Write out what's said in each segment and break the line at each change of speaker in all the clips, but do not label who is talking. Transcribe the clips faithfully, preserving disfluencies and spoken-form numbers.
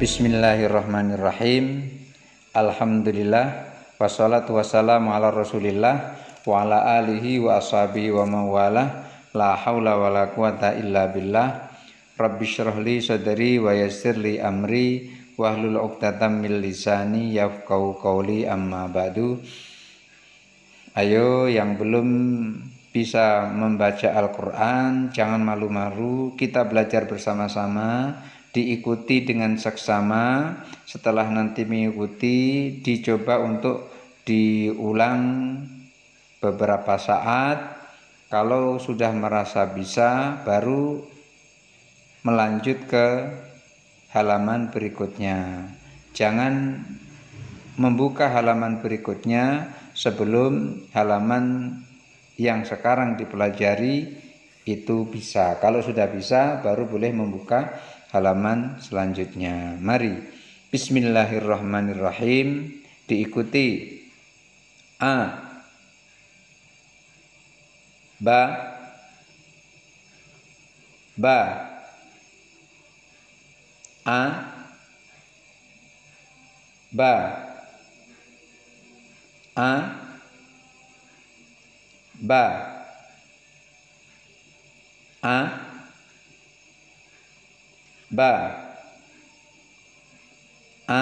Bismillahirrahmanirrahim. Alhamdulillah wassalatu wassalamu ala Rasulillah wa ala alihi wa ashabihi wa mawalah. La haula wala quwata illa billah. Rabbi syrahli sadri wa yassirli amri wahlul 'uqdatam min lisani yafqahu qawli, amma ba'du. Ayo yang belum bisa membaca Al-Quran, jangan malu-malu, kita belajar bersama-sama, diikuti dengan seksama. Setelah nanti mengikuti, dicoba untuk diulang beberapa saat. Kalau sudah merasa bisa, baru melanjut ke halaman berikutnya. Jangan membuka halaman berikutnya sebelum halaman yang sekarang dipelajari itu bisa. Kalau sudah bisa, baru boleh membuka halaman selanjutnya. Mari, Bismillahirrahmanirrahim, diikuti. A, ba, ba, a, ba, a, ba, a, ba, a,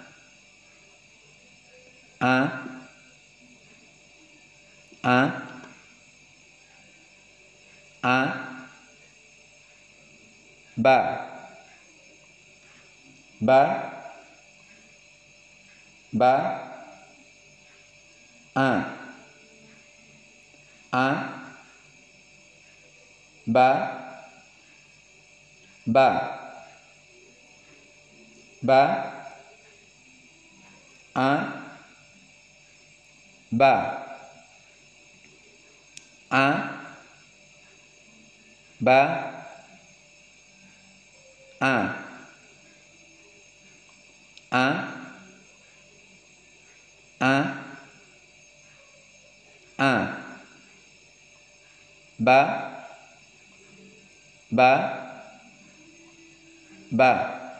a, a, a, ba, ba, ba, a, a, ba, ba, ba, a, ba, a, ba, a, a, a, a, ba, ba, ba,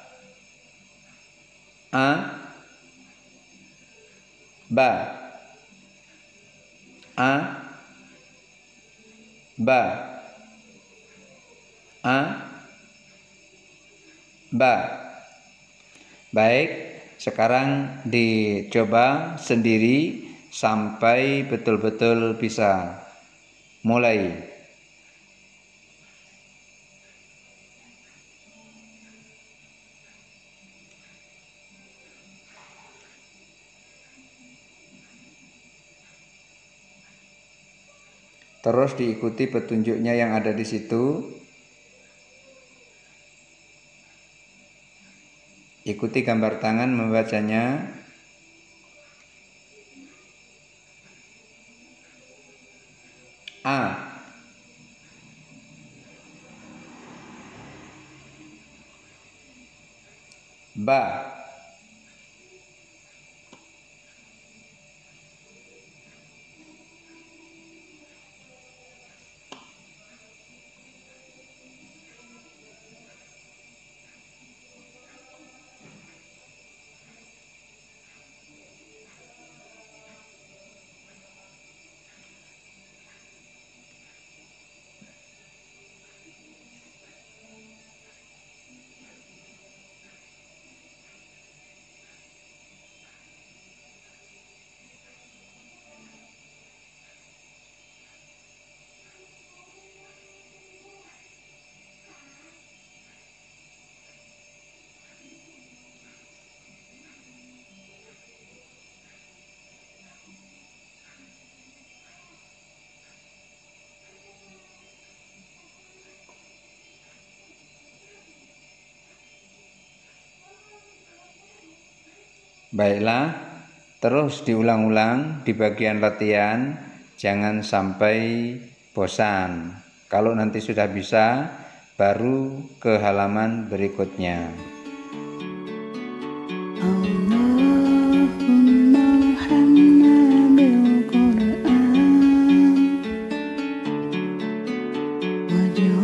a, ba, a, ba, a, ba. Baik, sekarang dicoba sendiri sampai betul-betul bisa. Mulai. Terus diikuti petunjuknya yang ada di situ. Ikuti gambar tangan membacanya. A, ba, baiklah, terus diulang-ulang di bagian latihan, jangan sampai bosan. Kalau nanti sudah bisa, baru ke halaman berikutnya.
Allahumma